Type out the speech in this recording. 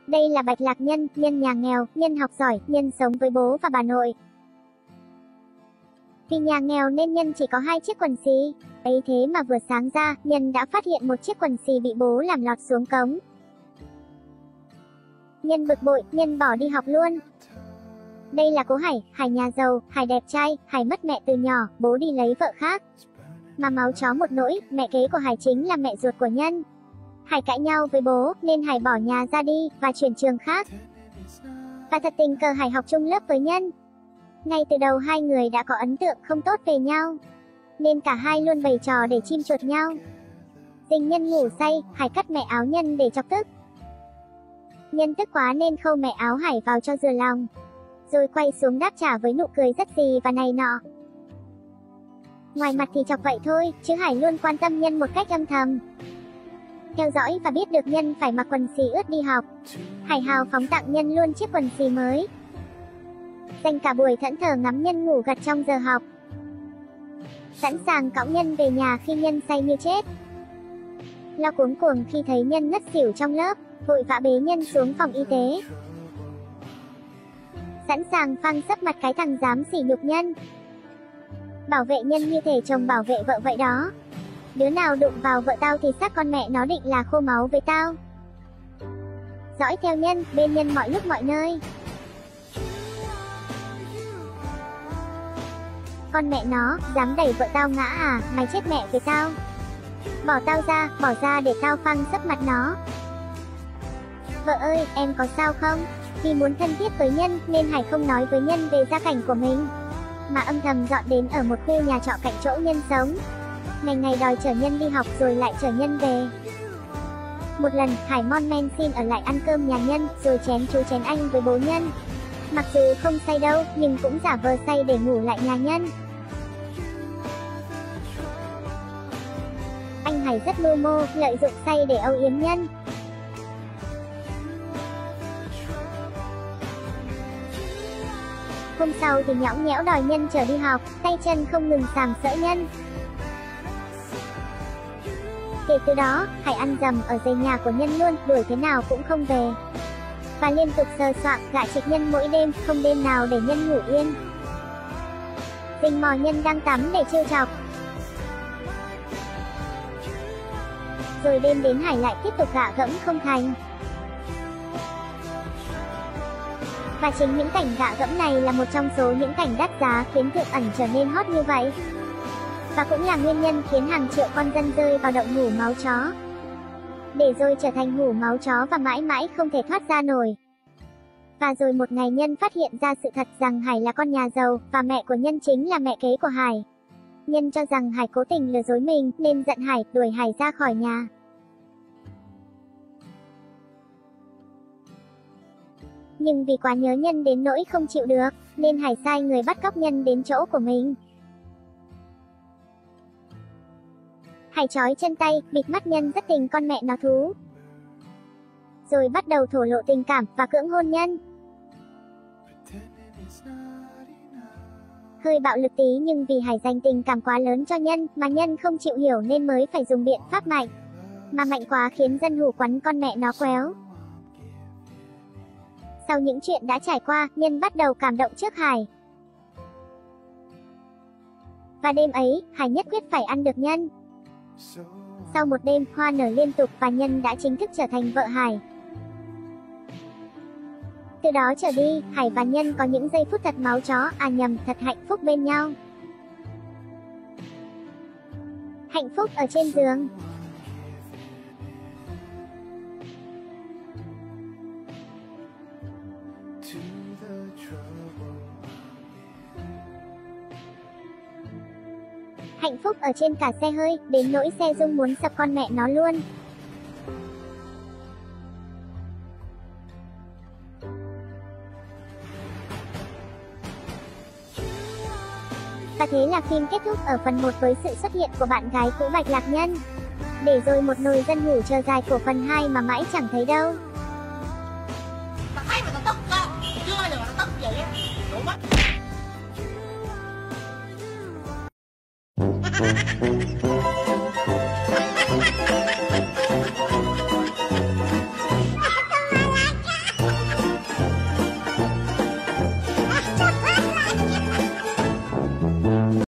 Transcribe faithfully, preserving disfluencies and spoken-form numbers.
Đây là Bạch Lạc Nhân, nhân nhà nghèo, nhân học giỏi, nhân sống với bố và bà nội. Vì nhà nghèo nên Nhân chỉ có hai chiếc quần xì. Ấy thế mà vừa sáng ra, Nhân đã phát hiện một chiếc quần xì bị bố làm lọt xuống cống. Nhân bực bội, Nhân bỏ đi học luôn. Đây là Cố Hải, Hải nhà giàu, Hải đẹp trai, Hải mất mẹ từ nhỏ, bố đi lấy vợ khác. Mà máu chó một nỗi, mẹ kế của Hải chính là mẹ ruột của Nhân. Hải cãi nhau với bố, nên Hải bỏ nhà ra đi, và chuyển trường khác. Và thật tình cờ Hải học chung lớp với Nhân. Ngay từ đầu hai người đã có ấn tượng không tốt về nhau, nên cả hai luôn bày trò để chim chuột nhau. Dình Nhân ngủ say, Hải cắt mẹ áo Nhân để chọc tức. Nhân tức quá nên khâu mẹ áo Hải vào cho vừa lòng, rồi quay xuống đáp trả với nụ cười rất gì và này nọ. Ngoài mặt thì chọc vậy thôi, chứ Hải luôn quan tâm Nhân một cách âm thầm. Theo dõi và biết được Nhân phải mặc quần xì ướt đi học, Hải hào phóng tặng Nhân luôn chiếc quần xì mới. Dành cả buổi thẫn thờ ngắm Nhân ngủ gật trong giờ học, sẵn sàng cõng Nhân về nhà khi Nhân say như chết. Lo cuống cuồng khi thấy Nhân ngất xỉu trong lớp, vội vã bế Nhân xuống phòng y tế. Sẵn sàng phang sấp mặt cái thằng dám sỉ nhục Nhân. Bảo vệ Nhân như thể chồng bảo vệ vợ vậy đó. Đứa nào đụng vào vợ tao thì xác con mẹ nó định là khô máu với tao. Dõi theo Nhân, bên Nhân mọi lúc mọi nơi. Con mẹ nó, dám đẩy vợ tao ngã à, mày chết mẹ với tao. Bỏ tao ra, bỏ ra để tao phang sấp mặt nó. Vợ ơi, em có sao không? Vì muốn thân thiết với Nhân nên Hải không nói với Nhân về gia cảnh của mình, mà âm thầm dọn đến ở một khu nhà trọ cạnh chỗ Nhân sống. Ngày ngày đòi chở Nhân đi học rồi lại chở Nhân về. Một lần, Hải mon men xin ở lại ăn cơm nhà Nhân, rồi chén chú chén anh với bố Nhân. Mặc dù không say đâu, nhưng cũng giả vờ say để ngủ lại nhà Nhân. Anh Hải rất mưu mô, lợi dụng say để âu yếm Nhân. Hôm sau thì nhõng nhẽo đòi Nhân chở đi học, tay chân không ngừng sàm sỡ Nhân. Kể từ đó, Hải ăn dầm ở dãy nhà của Nhân luôn, đuổi thế nào cũng không về. Và liên tục sờ soạng, gạ trịch Nhân mỗi đêm, không đêm nào để Nhân ngủ yên. Rình mò Nhân đang tắm để trêu chọc. Rồi đêm đến Hải lại tiếp tục gạ gẫm không thành. Và chính những cảnh gạ gẫm này là một trong số những cảnh đắt giá khiến Thượng Ẩn trở nên hot như vậy. Và cũng là nguyên nhân khiến hàng triệu con dân rơi vào động ngủ máu chó, để rồi trở thành ngủ máu chó và mãi mãi không thể thoát ra nổi. Và rồi một ngày Nhân phát hiện ra sự thật rằng Hải là con nhà giàu, và mẹ của Nhân chính là mẹ kế của Hải. Nhân cho rằng Hải cố tình lừa dối mình, nên giận Hải, đuổi Hải ra khỏi nhà. Nhưng vì quá nhớ Nhân đến nỗi không chịu được, nên Hải sai người bắt cóc Nhân đến chỗ của mình. Hải trói chân tay, bịt mắt Nhân rất tình con mẹ nó thú, rồi bắt đầu thổ lộ tình cảm và cưỡng hôn Nhân. Hơi bạo lực tí nhưng vì Hải dành tình cảm quá lớn cho Nhân mà Nhân không chịu hiểu nên mới phải dùng biện pháp mạnh. Mà mạnh quá khiến dân hủ quắn con mẹ nó quéo. Sau những chuyện đã trải qua, Nhân bắt đầu cảm động trước Hải. Và đêm ấy, Hải nhất quyết phải ăn được Nhân. Sau một đêm, hoa nở liên tục và Nhân đã chính thức trở thành vợ Hải. Từ đó trở đi, Hải và Nhân có những giây phút thật máu chó, à nhầm, thật hạnh phúc bên nhau. Hạnh phúc ở trên giường. Hạnh phúc ở trên cả xe hơi, đến nỗi xe Dung muốn sập con mẹ nó luôn. Và thế là phim kết thúc ở phần một với sự xuất hiện của bạn gái cũ Bạch Lạc Nhân. Để rồi một nồi dân hủ chờ dài của phần hai mà mãi chẳng thấy đâu.